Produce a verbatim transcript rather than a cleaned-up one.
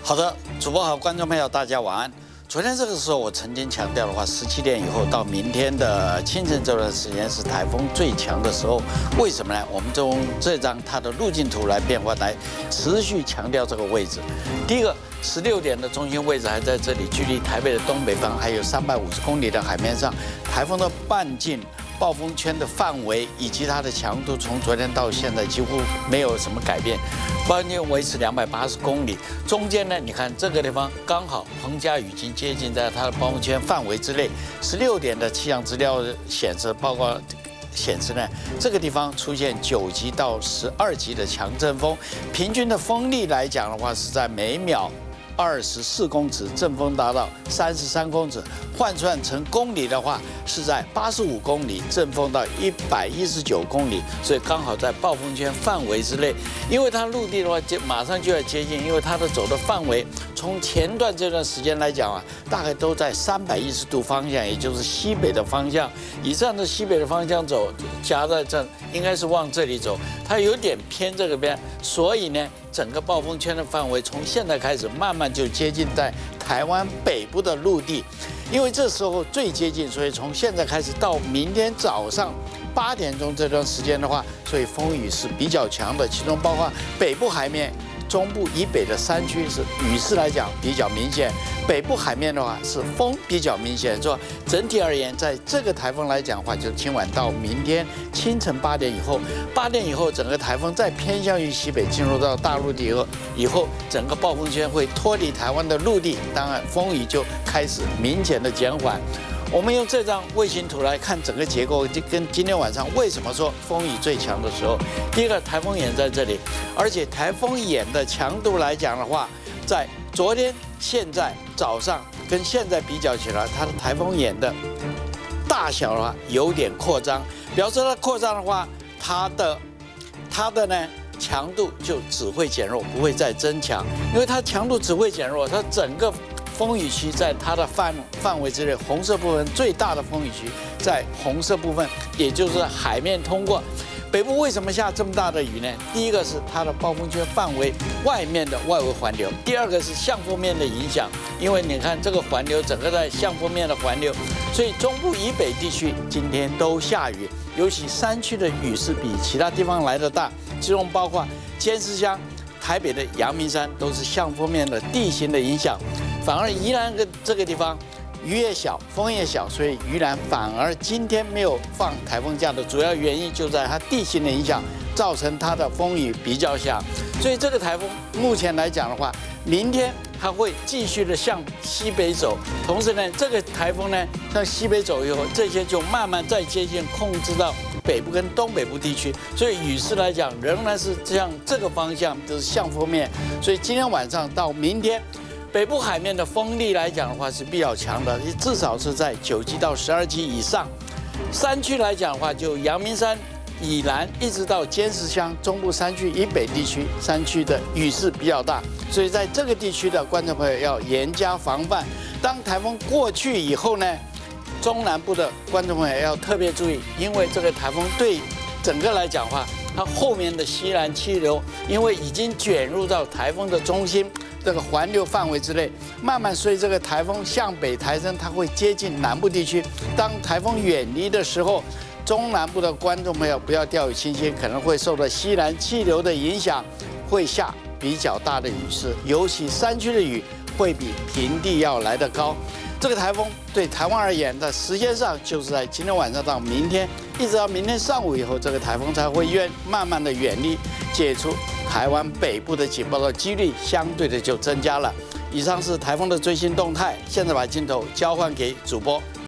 好的，主播好，观众朋友大家晚安。昨天这个时候，我曾经强调的话，十七点以后到明天的清晨这段时间是台风最强的时候。为什么呢？我们从这张它的路径图来变化，来持续强调这个位置。第一个，十六点的中心位置还在这里，距离台北的东北方还有三百五十公里的海面上，台风的半径。 暴风圈的范围以及它的强度，从昨天到现在几乎没有什么改变，暴风圈维持两百八十公里。中间呢，你看这个地方刚好澎嘉已经接近在它的暴风圈范围之内。十六点的气象资料显示，报告显示呢，这个地方出现九级到十二级的强阵风，平均的风力来讲的话是在每秒。 二十四公尺，阵风达到三十三公尺，换算成公里的话，是在八十五公里，阵风到一百一十九公里，所以刚好在暴风圈范围之内。因为它陆地的话，就马上就要接近，因为它的走的范围，从前段这段时间来讲啊，大概都在三百一十度方向，也就是西北的方向。以这样的西北的方向走，夹在这应该是往这里走，它有点偏这个边，所以呢。 整个暴风圈的范围从现在开始慢慢就接近在台湾北部的陆地，因为这时候最接近，所以从现在开始到明天早上八点钟这段时间的话，所以风雨是比较强的，其中包括北部海面。 中部以北的山区是雨势来讲比较明显，北部海面的话是风比较明显。说整体而言，在这个台风来讲的话，就今晚到明天清晨八点以后，八点以后整个台风再偏向于西北进入到大陆地以后，以后整个暴风圈会脱离台湾的陆地，当然风雨就开始明显的减缓。 我们用这张卫星图来看整个结构，就跟今天晚上为什么说风雨最强的时候，第一个台风眼在这里，而且台风眼的强度来讲的话，在昨天、现在早上跟现在比较起来，它的台风眼的大小的话有点扩张，表示它扩张的话，它的它的呢强度就只会减弱，不会再增强，因为它强度只会减弱，它整个。 风雨区在它的范范围之内，红色部分最大的风雨区在红色部分，也就是海面通过。北部为什么下这么大的雨呢？第一个是它的暴风圈范围外面的外围环流，第二个是向风面的影响。因为你看这个环流整个在向风面的环流，所以中部以北地区今天都下雨，尤其山区的雨是比其他地方来的大，其中包括尖石乡、台北的阳明山都是向风面的地形的影响。 反而宜兰跟这个地方雨也小，风也小，所以宜兰反而今天没有放台风假的主要原因就在它地形的影响，造成它的风雨比较小。所以这个台风目前来讲的话，明天它会继续的向西北走，同时呢，这个台风呢向西北走以后，这些就慢慢再接近控制到北部跟东北部地区，所以雨势来讲仍然是向这个方向，就是向风面。所以今天晚上到明天。 北部海面的风力来讲的话是比较强的，至少是在九级到十二级以上。山区来讲的话，就阳明山以南一直到尖石乡中部山区以北地区，山区的雨势比较大，所以在这个地区的观众朋友要严加防范。当台风过去以后呢，中南部的观众朋友要特别注意，因为这个台风对整个来讲的话，它后面的西南气流因为已经卷入到台风的中心。 这个环流范围之内，慢慢随这个台风向北抬升，它会接近南部地区。当台风远离的时候，中南部的观众朋友不要掉以轻心，可能会受到西南气流的影响，会下比较大的雨势，尤其山区的雨会比平地要来得高。这个台风对台湾而言，在时间上就是在今天晚上到明天，一直到明天上午以后，这个台风才会远慢慢的远离，解除。 台湾北部的警报的几率相对的就增加了。以上是台风的最新动态，现在把镜头交换给主播。